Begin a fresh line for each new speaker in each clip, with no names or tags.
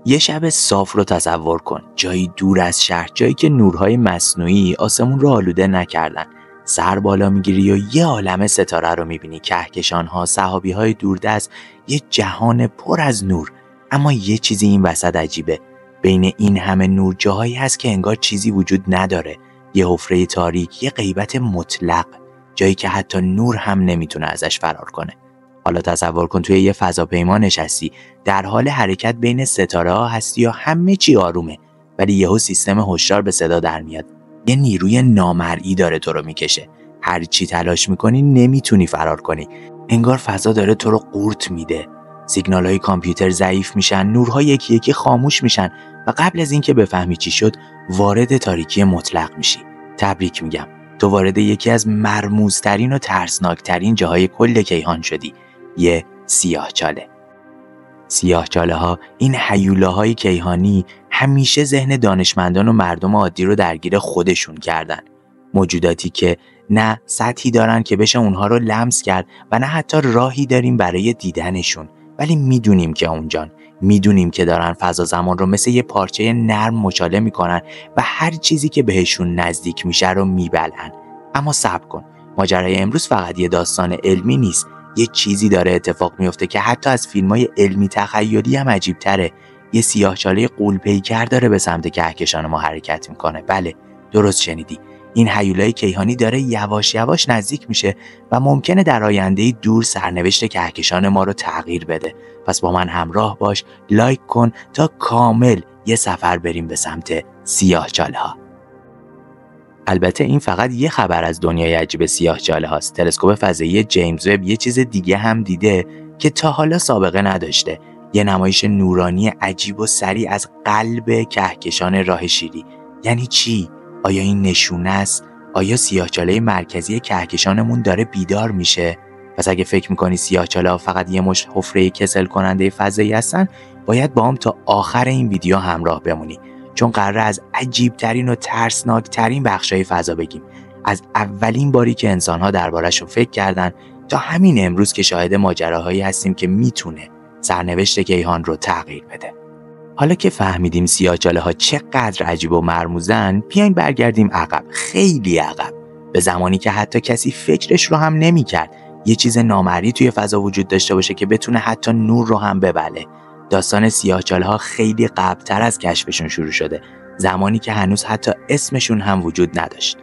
یه شب صاف رو تصور کن، جایی دور از شهر، جایی که نورهای مصنوعی آسمون رو آلوده نکردن. سر بالا میگیری و یه عالمه ستاره رو میبینی، کهکشان‌ها، سحابی‌های دوردست، یه جهان پر از نور. اما یه چیزی این وسط عجیبه، بین این همه نور جاهایی هست که انگار چیزی وجود نداره، یه حفره تاریک، یه غیبت مطلق، جایی که حتی نور هم نمیتونه ازش فرار کنه. حالا تصور کن توی یه فضاپیما نشستی، در حال حرکت بین ستاره ها هستی و همه چی آرومه، ولی یهو سیستم هشدار به صدا در میاد. یه نیروی نامرئی داره تو رو میکشه. هر چی تلاش میکنی نمیتونی فرار کنی. انگار فضا داره تو رو قورت میده. سیگنال‌های کامپیوتر ضعیف میشن، نورها یکی یکی خاموش میشن و قبل از اینکه بفهمی چی شد، وارد تاریکی مطلق میشی. تبریک میگم. تو وارد یکی از مرموزترین و ترسناکترین جاهای کل کیهان شدی. یه سیاهچاله. سیاهچاله ها، این هیولاهای کیهانی، همیشه ذهن دانشمندان و مردم عادی رو درگیر خودشون کردن. موجوداتی که نه سطحی دارن که بشه اونها رو لمس کرد و نه حتی راهی داریم برای دیدنشون، ولی میدونیم که اونجان، میدونیم که دارن فضا زمان رو مثل یه پارچه نرم مچاله میکنن و هر چیزی که بهشون نزدیک میشه رو میبلن. اما صبر کن، ماجرای امروز فقط یه داستان علمی نیست. یه چیزی داره اتفاق میفته که حتی از فیلم‌های علمی تخیلی هم عجیب تره. یه سیاهچاله غول‌پیکر داره به سمت کهکشان ما حرکت میکنه. بله، درست شنیدی. این هیولای کیهانی داره یواش یواش نزدیک میشه و ممکنه در آینده دور سرنوشت کهکشان ما رو تغییر بده. پس با من همراه باش، لایک کن تا کامل یه سفر بریم به سمت سیاهچاله‌ها. البته این فقط یه خبر از دنیای عجیب سیاهچاله هاست. تلسکوپ فضایی جیمز وب یه چیز دیگه هم دیده که تا حالا سابقه نداشته. یه نمایش نورانی عجیب و سریع از قلب کهکشان راه شیری. یعنی چی؟ آیا این نشونه است؟ آیا سیاهچاله مرکزی کهکشانمون داره بیدار میشه؟ پس اگه فکر میکنی سیاهچاله ها فقط یه مشت حفره کسل کننده فضایی هستن، باید با هم تا آخر این ویدیو همراه بمونی، چون قراره از عجیبترین و ترسناکترین بخشای فضا بگیم. از اولین باری که انسان‌ها درباره‌شون فکر کردن تا همین امروز که شاهد ماجراهایی هستیم که میتونه سرنوشت کیهان رو تغییر بده. حالا که فهمیدیم سیاهچاله‌ها چقدر عجیب و مرموزن، بیاین برگردیم عقب، خیلی عقب، به زمانی که حتی کسی فکرش رو هم نمی‌کرد یه چیز نامرئی توی فضا وجود داشته باشه که بتونه حتی نور رو هم ببله. داستان سیاهچاله‌ها خیلی قبل‌تر از کشفشون شروع شده، زمانی که هنوز حتی اسمشون هم وجود نداشت.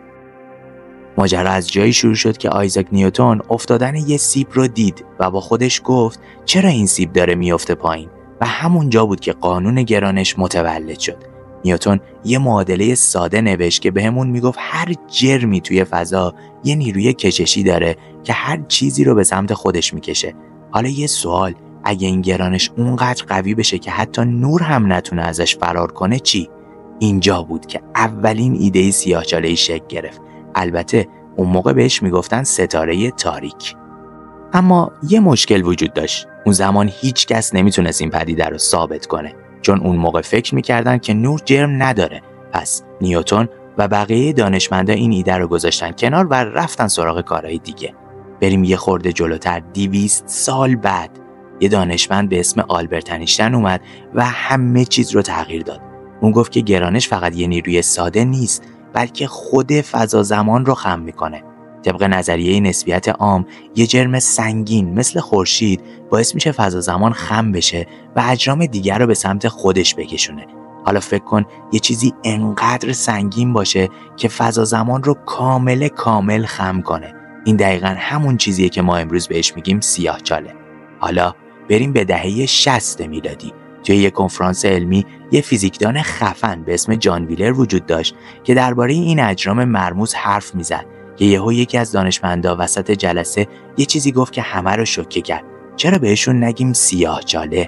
ماجرا از جایی شروع شد که آیزاک نیوتن افتادن یه سیب رو دید و با خودش گفت چرا این سیب داره میفته پایین؟ و همونجا بود که قانون گرانش متولد شد. نیوتن یه معادله ساده نوشت که بهمون میگفت هر جرمی توی فضا یه نیروی کششی داره که هر چیزی رو به سمت خودش میکشه. حالا یه سوال، اگه این گرانش اونقدر قوی بشه که حتی نور هم نتونه ازش فرار کنه چی؟ اینجا بود که اولین ایده سیاهچاله‌ای شکل گرفت. البته اون موقع بهش میگفتن ستاره تاریک. اما یه مشکل وجود داشت. اون زمان هیچ کس نمیتونست این پدیده رو ثابت کنه، چون اون موقع فکر میکردن که نور جرم نداره. پس نیوتن و بقیه دانشمندا این ایده رو گذاشتن کنار و رفتن سراغ کارهای دیگه. بریم یه خورده جلوتر. 200 سال بعد یه دانشمند به اسم آلبرت انیشتین اومد و همه چیز رو تغییر داد. اون گفت که گرانش فقط یه نیروی ساده نیست، بلکه خود فضا زمان رو خم میکنه. طبق نظریه نسبیت عام، یه جرم سنگین مثل خورشید باعث میشه فضا زمان خم بشه و اجرام دیگر رو به سمت خودش بکشونه. حالا فکر کن یه چیزی انقدر سنگین باشه که فضا زمان رو کامل خم کنه. این دقیقاً همون چیزیه که ما امروز بهش میگیم سیاهچاله. حالا بریم به دهه 60 میلادی. توی یک کنفرانس علمی یه فیزیکدان خفن به اسم جان ویلر وجود داشت که درباره این اجرام مرموز حرف میزد که یهو یکی از دانشمندا وسط جلسه یه چیزی گفت که همه رو شوکه کرد. چرا بهشون نگیم سیاهچاله؟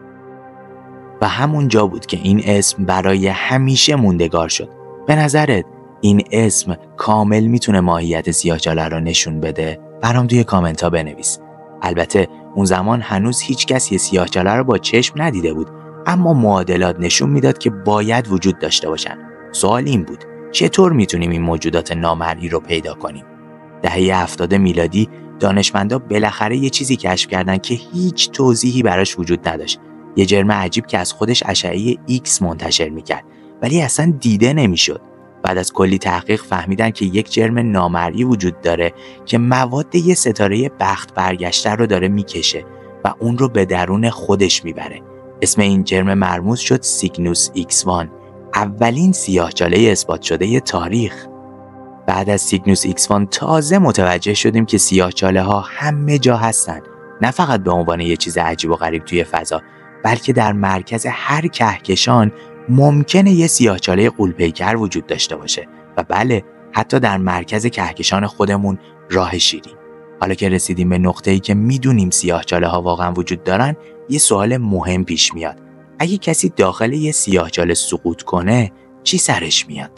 و همون جا بود که این اسم برای همیشه موندگار شد. به نظرت این اسم کامل میتونه ماهیت سیاهچاله رو نشون بده؟ برام توی کامنت ها بنویس. البته اون زمان هنوز هیچ کس یه سیاهچاله رو با چشم ندیده بود، اما معادلات نشون میداد که باید وجود داشته باشن. سوال این بود چطور میتونیم این موجودات نامرئی رو پیدا کنیم؟ دهه 70 میلادی دانشمندا بالاخره یه چیزی کشف کردن که هیچ توضیحی براش وجود نداشت. یه جرم عجیب که از خودش اشعه ایکس منتشر میکرد ولی اصلا دیده نمیشد. بعد از کلی تحقیق فهمیدن که یک جرم نامرئی وجود داره که مواد یه ستاره بخت برگشته رو داره میکشه و اون رو به درون خودش میبره. اسم این جرم مرموز شد سیگنوس X1، اولین سیاهچاله اثبات شده تاریخ. بعد از سیگنوس X1 تازه متوجه شدیم که سیاهچاله ها همه جا هستن، نه فقط به عنوان یه چیز عجیب و غریب توی فضا، بلکه در مرکز هر کهکشان ممکنه یه سیاهچاله غول‌پیکر وجود داشته باشه و بله، حتی در مرکز کهکشان خودمون راه شیری. حالا که رسیدیم به نقطه‌ای که میدونیم سیاهچاله ها واقعا وجود دارن، یه سوال مهم پیش میاد. اگه کسی داخل یه سیاهچاله سقوط کنه، چی سرش میاد؟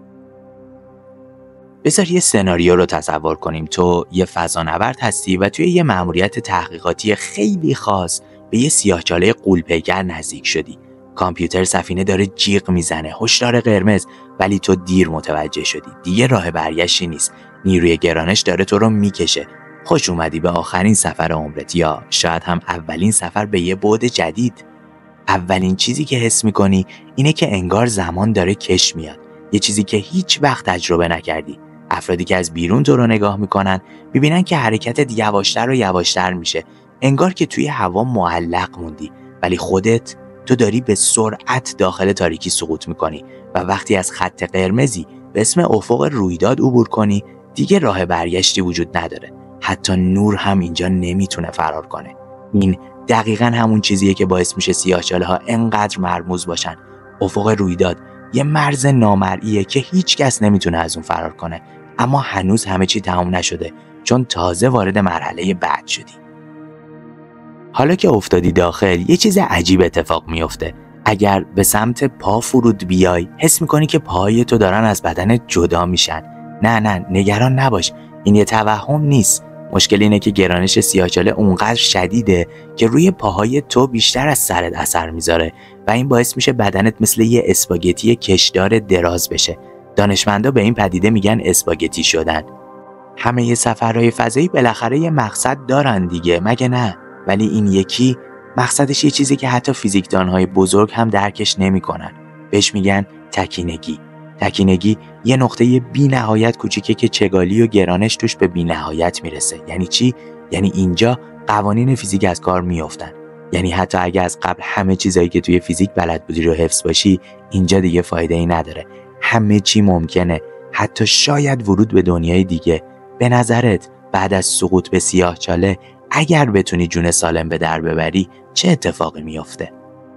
بذار یه سناریو رو تصور کنیم. تو یه فضانورد هستی و توی یه مأموریت تحقیقاتی خیلی خاص به یه سیاهچاله غول‌پیکر نزدیک شدی. کامپیوتر سفینه داره جیغ میزنه، هشدار قرمز، ولی تو دیر متوجه شدی. دیگه راه برگشتی نیست. نیروی گرانش داره تو رو میکشه. خوش اومدی به آخرین سفر عمرت، یا شاید هم اولین سفر به یه بعد جدید. اولین چیزی که حس میکنی اینه که انگار زمان داره کش میاد. یه چیزی که هیچ وقت تجربه نکردی. افرادی که از بیرون تو رو نگاه میکنن میبینن که حرکتت یواشتر و یواشتر میشه. انگار که توی هوا معلق موندی، ولی خودت تو داری به سرعت داخل تاریکی سقوط میکنی و وقتی از خط قرمزی به اسم افق رویداد عبور کنی، دیگه راه برگشتی وجود نداره. حتی نور هم اینجا نمیتونه فرار کنه. این دقیقاً همون چیزیه که باعث میشه سیاهچاله ها انقدر مرموز باشن. افق رویداد یه مرز نامرئیه که هیچ کس نمیتونه از اون فرار کنه، اما هنوز همه چی تمام نشده، چون تازه وارد مرحله بعد شدی. حالا که افتادی داخل، یه چیز عجیب اتفاق میفته. اگر به سمت پا فرود بیای، حس میکنی که پاهای تو دارن از بدن جدا میشن. نه نگران نباش، این یه توهم نیست. مشکل اینه که گرانش سیاهچاله اونقدر شدیده که روی پاهای تو بیشتر از سرت اثر میذاره و این باعث میشه بدنت مثل یه اسپاگتی کشدار دراز بشه. دانشمندا به این پدیده میگن اسپاگتی شدن. همه یه سفرهای فضایی بالاخره یه مقصد دارن دیگه، مگه نه؟ ولی این یکی مقصدش یه چیزی که حتی فیزیکدانهای بزرگ هم درکش نمیکنن. بهش میگن تکینگی. تکینگی یه نقطه بی نهایت کوچیکه که چگالی و گرانش توش به بی نهایت میرسه. یعنی چی؟ یعنی اینجا قوانین فیزیک از کار میافتن. یعنی حتی اگه از قبل همه چیزایی که توی فیزیک بلد بودی رو حفظ باشی، اینجا دیگه فایده ای نداره. همه چی ممکنه، حتی شاید ورود به دنیای دیگه. به نظرت بعد از سقوط به سیاهچاله اگر بتونی جون سالم به در ببری، چه اتفاقی میفته؟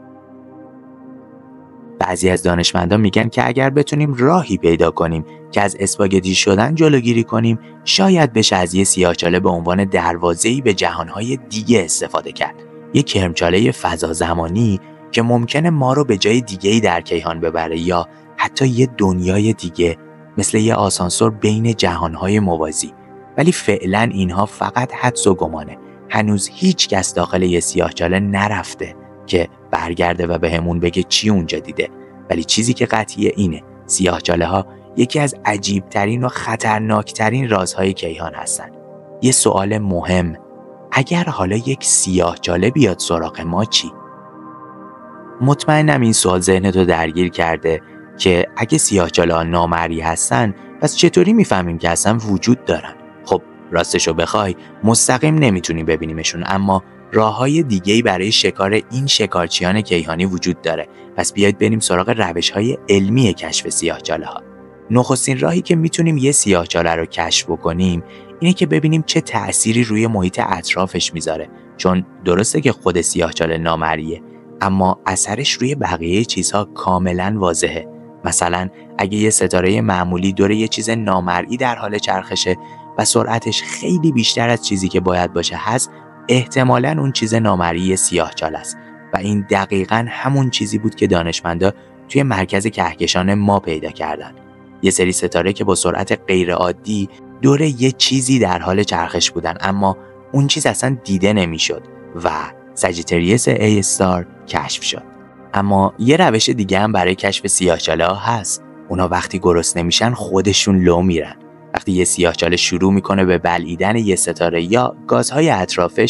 بعضی از دانشمندان میگن که اگر بتونیم راهی پیدا کنیم که از اسپاگتی شدن جلوگیری کنیم، شاید بشه از یه سیاهچاله به عنوان دروازه‌ای به جهانهای دیگه استفاده کرد. یه کرمچاله فضا زمانی که ممکنه ما رو به جای دیگه‌ای در کیهان ببره، یا حتی یه دنیای دیگه، مثل یه آسانسور بین جهانهای موازی. ولی فعلا اینها فقط حدس و گمانه. هنوز هیچ کس داخل یه سیاهچاله نرفته که برگرده و بهمون بگه چی اونجا دیده. ولی چیزی که قطعیه اینه، سیاهچاله ها یکی از عجیبترین و خطرناکترین رازهای کیهان هستن. یه سوال مهم، اگر حالا یک سیاهچاله بیاد سراغ ما چی؟ مطمئنم این سوال ذهنتو درگیر کرده که اگه سیاهچاله ها نامرئی هستن، پس چطوری میفهمیم که اصلا وجود دارن؟ خب راستشو بخوای مستقیم نمیتونیم ببینیمشون، اما راه‌های دیگه‌ای برای شکار این شکارچیان کیهانی وجود داره. پس بیایید بریم سراغ روش‌های علمی کشف سیاهچاله‌ها. نخستین راهی که میتونیم یه سیاهچاله رو کشف بکنیم اینه که ببینیم چه تأثیری روی محیط اطرافش میذاره. چون درسته که خود سیاهچاله نامرئیه، اما اثرش روی بقیه چیزها کاملاً واضحه. مثلا اگه یه ستاره معمولی دور یه چیز نامرئی در حال چرخشه و سرعتش خیلی بیشتر از چیزی که باید باشه هست، احتمالاً اون چیز نامرئی سیاهچاله است. و این دقیقاً همون چیزی بود که دانشمندا توی مرکز کهکشان ما پیدا کردن. یه سری ستاره که با سرعت غیرعادی دور یه چیزی در حال چرخش بودن، اما اون چیز اصلا دیده نمیشد و ساجیتریوس A استار کشف شد. اما یه روش دیگه هم برای کشف سیاهچاله ها هست. اونا وقتی گرسنه میشن خودشون لو میرن. وقتی یه سیاهچاله شروع میکنه به بلعیدن یه ستاره یا گازهای اطرافش،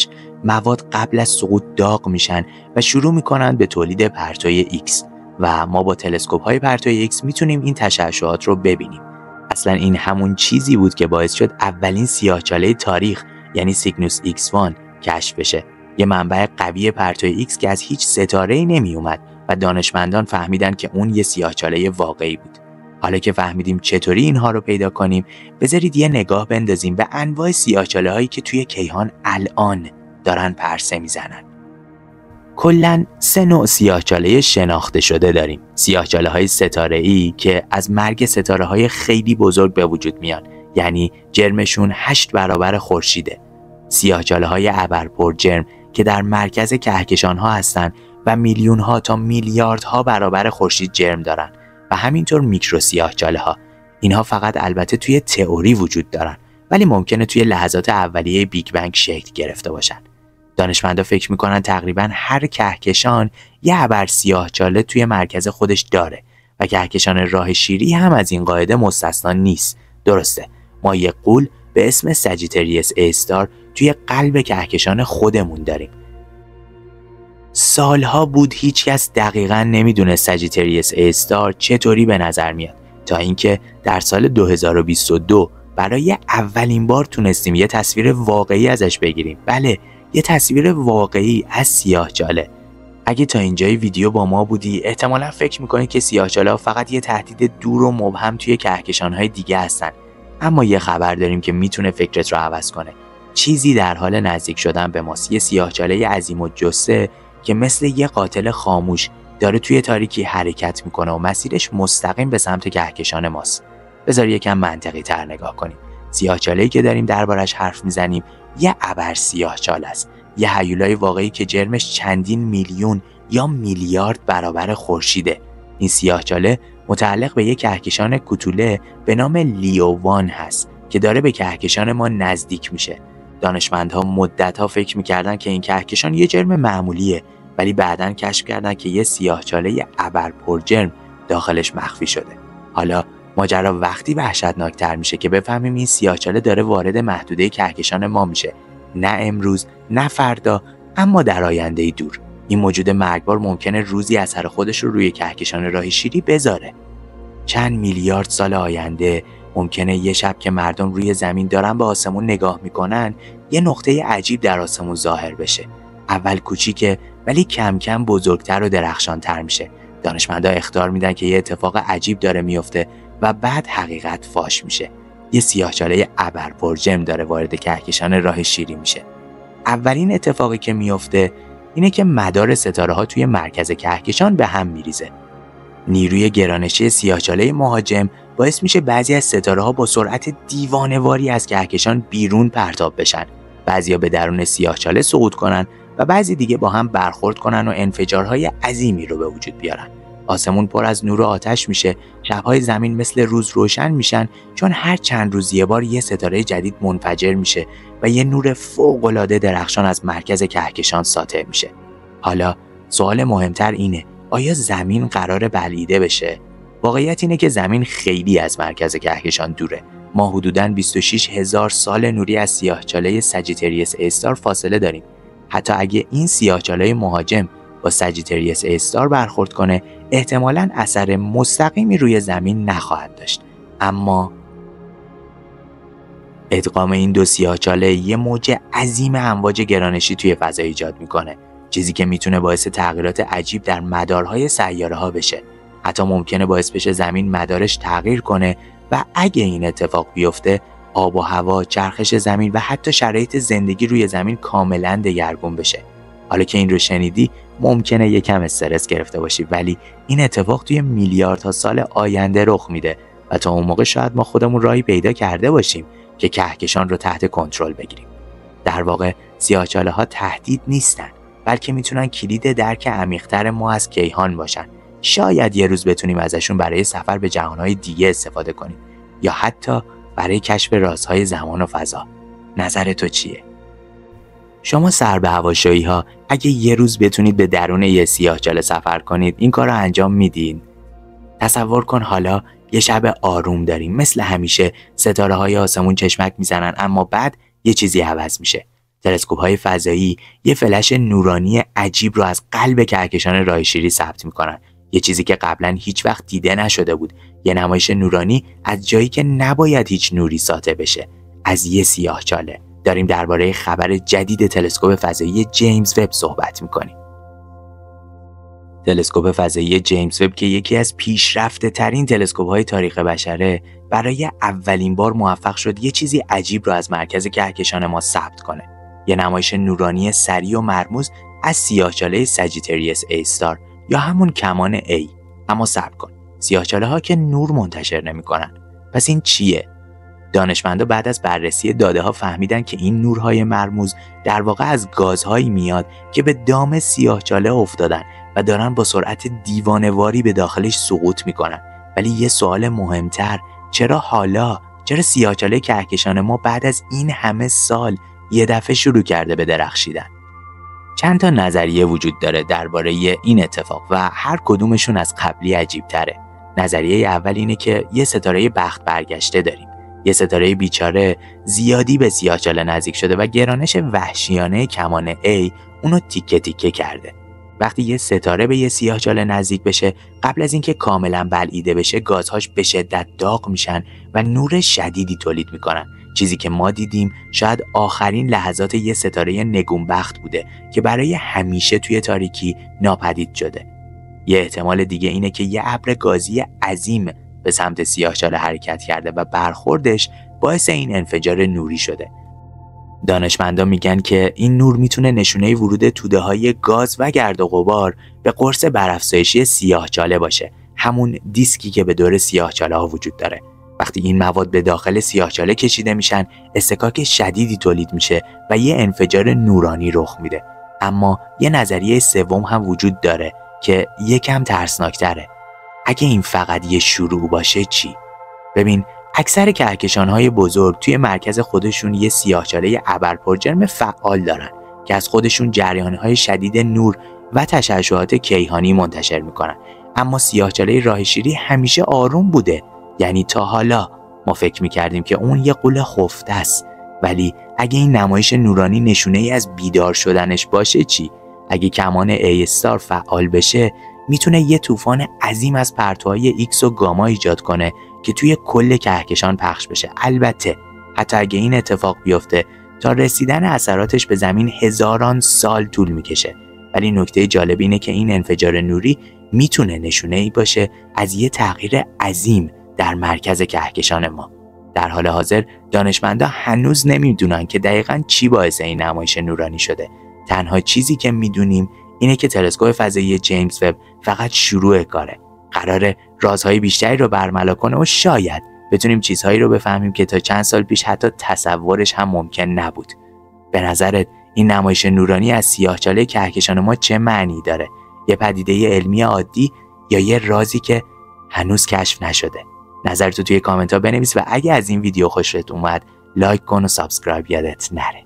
مواد قبل از سقوط داغ میشن و شروع میکنن به تولید پرتوی ایکس و ما با تلسکوپ‌های پرتوی ایکس میتونیم این تشعشعات رو ببینیم. اصلا این همون چیزی بود که باعث شد اولین سیاهچاله تاریخ یعنی سیگنوس X1 کشف بشه. یه منبع قوی پرتوی ایکس که از هیچ ستاره‌ای نمی اومد و دانشمندان فهمیدن که اون یه سیاهچاله واقعی بود. حالا که فهمیدیم چطوری اینها رو پیدا کنیم، بذارید یه نگاه بندازیم به انواع سیاهچاله‌هایی که توی کیهان الان دارن پرسه میزنن. کلاً 3 نوع سیاهچاله شناخته شده داریم. سیاهچاله‌های ستاره‌ای که از مرگ ستاره‌های خیلی بزرگ به وجود میان، یعنی جرمشون 8 برابر خورشیده. سیاهچاله‌های ابرپرجرم که در مرکز کهکشان‌ها هستن و میلیون‌ها تا میلیاردها برابر خورشید جرم دارن و همینطور میکرو سیاهچاله‌ها. اینها فقط البته توی تئوری وجود دارن، ولی ممکنه توی لحظات اولیه بیگ بنگ شکل گرفته باشن. دانشمندا فکر میکنن تقریبا هر کهکشان یه ابر سیاهچاله توی مرکز خودش داره و کهکشان راه شیری هم از این قاعده مستثنا نیست. درسته، ما یه غول به اسم ساجیتریوس A استار توی قلب کهکشان خودمون داریم. سالها بود هیچکس دقیقاً نمیدونه ساجیتریوس A استار چطوری به نظر میاد، تا اینکه در سال 2022 برای اولین بار تونستیم یه تصویر واقعی ازش بگیریم. بله، یه تصویر واقعی از سیاهچاله. اگه تا اینجای ویدیو با ما بودی، احتمالاً فکر می‌کنی که سیاهچاله‌ها فقط یه تهدید دور و مبهم توی کهکشان‌های دیگه هستن. اما یه خبر داریم که میتونه فکرت رو عوض کنه. چیزی در حال نزدیک شدن به ماست. یه سیاهچاله عظیم‌الجثه که مثل یه قاتل خاموش داره توی تاریکی حرکت میکنه و مسیرش مستقیم به سمت کهکشان ماست. بذار یکم منطقی تر نگاه کنیم. سیاهچاله‌ای که داریم دربارش حرف میزنیم یه ابر سیاهچاله است. یه هیولای واقعی که جرمش چندین میلیون یا میلیارد برابر خورشیده. این سیاهچاله متعلق به یک کهکشان کوتوله به نام لیو 1 هست که داره به کهکشان ما نزدیک میشه. دانشمندها مدت‌ها فکر می‌کردن که این کهکشان یه جرم معمولیه، ولی بعداً کشف کردن که یه سیاهچاله ابرپرجرم داخلش مخفی شده. حالا ماجرا وقتی وحشتناکتر میشه که بفهمیم این سیاهچاله داره وارد محدوده کهکشان ما میشه. نه امروز، نه فردا، اما در آینده دور. این موجود مرگبار ممکنه روزی اثر خودش رو روی کهکشان راه شیری بذاره. چند میلیارد سال آینده ممکنه یه شب که مردم روی زمین دارن به آسمون نگاه میکنن، یه نقطه عجیب در آسمون ظاهر بشه. اول کوچیکه، ولی کم کم بزرگتر و درخشانتر میشه. دانشمندا اخطار میدن که یه اتفاق عجیب داره میفته و بعد حقیقت فاش میشه. یه سیاهچاله ابرپرجرم داره وارد کهکشان راه شیری میشه. اولین اتفاقی که میفته اینه که مدار ستاره‌ها توی مرکز کهکشان به هم میریزه. نیروی گرانشی سیاهچاله مهاجم باعث میشه بعضی از ستاره‌ها با سرعت دیوانه‌واری از کهکشان بیرون پرتاب بشن. بعضیا به درون سیاهچاله سقوط کنن و بعضی دیگه با هم برخورد کنن و انفجارهای عظیمی رو به وجود بیارن. آسمون پر از نور و آتش میشه. شب‌های زمین مثل روز روشن میشن، چون هر چند روز یه بار یه ستاره جدید منفجر میشه و یه نور فوق‌العاده درخشان از مرکز کهکشان ساطع میشه. حالا سوال مهمتر اینه: آیا زمین قراره بلعیده بشه؟ واقعیت اینه که زمین خیلی از مرکز کهکشان دوره. ما حدوداً 26,000 سال نوری از سیاهچاله ساجیتریوس A استار فاصله داریم. حتی اگه این سیاهچاله مهاجم با ساجیتریوس A استار برخورد کنه، احتمالاً اثر مستقیمی روی زمین نخواهد داشت. اما ادغام این دو سیاهچاله یه موج عظیم امواج گرانشی توی فضا ایجاد میکنه، چیزی که میتونه باعث تغییرات عجیب در مدارهای سیاره‌ها بشه. حتی ممکنه باعث بشه زمین مدارش تغییر کنه و اگه این اتفاق بیفته، آب و هوا، چرخش زمین و حتی شرایط زندگی روی زمین کاملاً دگرگون بشه. حالا که این رو شنیدی، ممکنه یکم استرس گرفته باشی، ولی این اتفاق توی میلیاردها سال آینده رخ میده و تا اون موقع شاید ما خودمون راهی پیدا کرده باشیم که کهکشان رو تحت کنترل بگیریم. در واقع سیاهچاله‌ها تهدید نیستن، بلکه میتونن کلید درک عمیق‌تر ما از کیهان باشن. شاید یه روز بتونیم ازشون برای سفر به جهانهای دیگه استفاده کنیم، یا حتی برای کشف رازهای زمان و فضا. نظر تو چیه؟ شما سر به هواشایی‌ها اگه یه روز بتونید به درون یه سیاهچاله سفر کنید، این کار رو انجام میدین؟ تصور کن حالا یه شب آروم داریم. مثل همیشه ستاره‌های آسمون چشمک میزنن، اما بعد یه چیزی عوض میشه. تلسکوپ‌های فضایی یه فلش نورانی عجیب رو از قلب کهکشان راه شیری ثبت می‌کنن. یه چیزی که قبلا هیچ وقت دیده نشده بود. یه نمایش نورانی از جایی که نباید هیچ نوری ساطع بشه، از یه سیاهچاله. داریم درباره خبر جدید تلسکوپ فضایی جیمز وب صحبت می‌کنیم. تلسکوپ فضایی جیمز وب که یکی از پیشرفته‌ترین تلسکوپ‌های تاریخ بشره، برای اولین بار موفق شد یه چیزی عجیب رو از مرکز کهکشان ما ثبت کنه. یه نمایش نورانی سریع و مرموز از سیاهچاله ساجیتریوس A استار یا همون کمان A. اما صبر کن، سیاهچاله‌ها که نور منتشر نمی‌کنن. پس این چیه؟ دانشمندا بعد از بررسی داده‌ها فهمیدن که این نورهای مرموز در واقع از گازهایی میاد که به دام سیاهچاله افتادن و دارن با سرعت دیوانه‌واری به داخلش سقوط میکنن. ولی یه سوال مهمتر، چرا سیاهچاله کهکشان ما بعد از این همه سال یه دفعه شروع کرده به درخشیدن؟ چند تا نظریه وجود داره درباره این اتفاق و هر کدومشون از قبلی عجیب تره. نظریه اول اینه که یه ستاره بخت برگشته داریم. یه ستاره بیچاره زیادی به سیاهچاله نزدیک شده و گرانش وحشیانه کمان A اونو تیکه تیکه کرده. وقتی یه ستاره به یه سیاهچاله نزدیک بشه، قبل از اینکه کاملا بلعیده بشه، گازهاش به شدت داغ میشن و نور شدیدی تولید میکنن. چیزی که ما دیدیم شاید آخرین لحظات یه ستاره نگونبخت بوده که برای همیشه توی تاریکی ناپدید شده. یه احتمال دیگه اینه که یه ابر گازی عظیم به سمت سیاهچاله حرکت کرده و برخوردش باعث این انفجار نوری شده. دانشمندا میگن که این نور میتونه نشونه ورود توده‌های گاز و گرد و غبار به قرص برافزایشی سیاهچاله باشه، همون دیسکی که به دور سیاهچاله‌ها وجود داره. وقتی این مواد به داخل سیاهچاله کشیده میشن، اصطکاک شدیدی تولید میشه و یه انفجار نورانی رخ میده. اما یه نظریه سوم هم وجود داره که یکم ترسناکتره. اگه این فقط یه شروع باشه چی؟ ببین، اکثر کهکشان‌های بزرگ توی مرکز خودشون یه سیاهچاله ابرپرجرم فعال دارن که از خودشون جریان‌های شدید نور و تشعشعات کیهانی منتشر میکنن. اما سیاهچاله راه شیری همیشه آروم بوده. یعنی تا حالا ما فکر میکردیم که اون یه غول خفته است. ولی اگه این نمایش نورانی نشونه‌ای از بیدار شدنش باشه چی؟ اگه کمان A استار فعال بشه، میتونه یه طوفان عظیم از پرتوهای ایکس و گاما ایجاد کنه که توی کل کهکشان پخش بشه. البته حتی اگه این اتفاق بیفته، تا رسیدن اثراتش به زمین هزاران سال طول میکشه. ولی نکته جالب اینه که این انفجار نوری میتونه نشونه‌ای باشه از یه تغییر عظیم در مرکز کهکشان ما. در حال حاضر دانشمندا هنوز نمیدونن که دقیقاً چی باعث این نمایش نورانی شده. تنها چیزی که میدونیم اینه که تلسکوپ فضایی جیمز وب فقط شروع کاره. قراره رازهای بیشتری رو برملا کنه و شاید بتونیم چیزهایی رو بفهمیم که تا چند سال پیش حتی تصورش هم ممکن نبود. به نظرت این نمایش نورانی از سیاهچاله کهکشان ما چه معنی داره؟ یه پدیده علمی عادی یا یه رازی که هنوز کشف نشده؟ نظرتو توی کامنت ها بنویس و اگه از این ویدیو خوشت اومد لایک کن و سابسکرایب یادت نره.